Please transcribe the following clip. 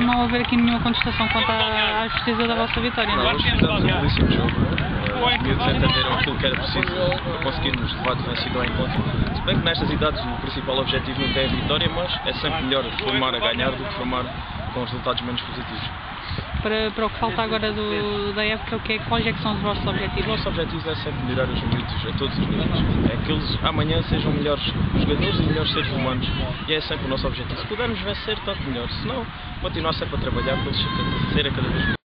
não haver aqui nenhuma contestação quanto à justiça da vossa vitória. Não, nós fizemos um belíssimo jogo. Os miúdos entenderam aquilo que era preciso para conseguirmos levar a defensiva ao encontro. Se bem que nestas idades o principal objetivo nunca é a vitória, mas é sempre melhor formar a ganhar do que formar com resultados menos positivos. Para o que falta agora da época, quais é que são os vossos objetivos? Os nossos objetivos é sempre melhorar os miúdos a todos os níveis. É que eles amanhã sejam melhores jogadores e melhores seres humanos. E é sempre o nosso objetivo. Se pudermos vencer, tanto melhor. Se não, continuar sempre a trabalhar para eles serem cada vez melhores.